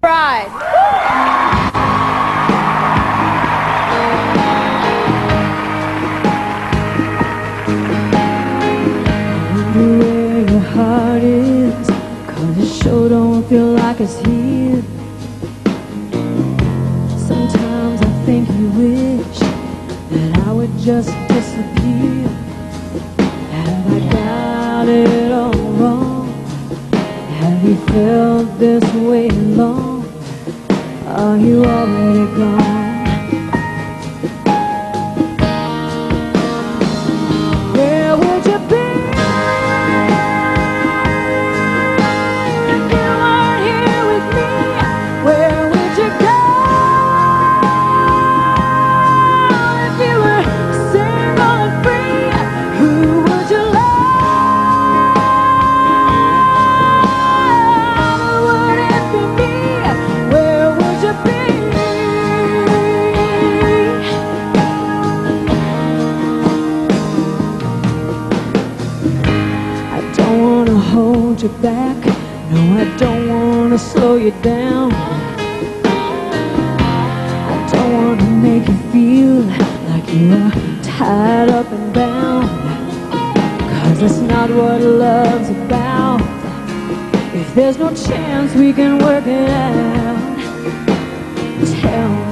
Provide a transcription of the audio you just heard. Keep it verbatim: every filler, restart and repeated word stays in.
Ride. Where your heart is, 'cause it sure don't feel like it's here. Sometimes I think you wish that I would just disappear. Have I got it all wrong? Have you felt this way long? Are you already gone? Where would you be if you weren't here with me? Where would you go if you were single and free? Who would you love? Would it be me? Where would you be? I don't wanna hold you back, no, I don't wanna slow you down. I don't wanna make you feel like you are tied up and bound, 'cause that's not what love's about. If there's no chance we can work it out, tell me.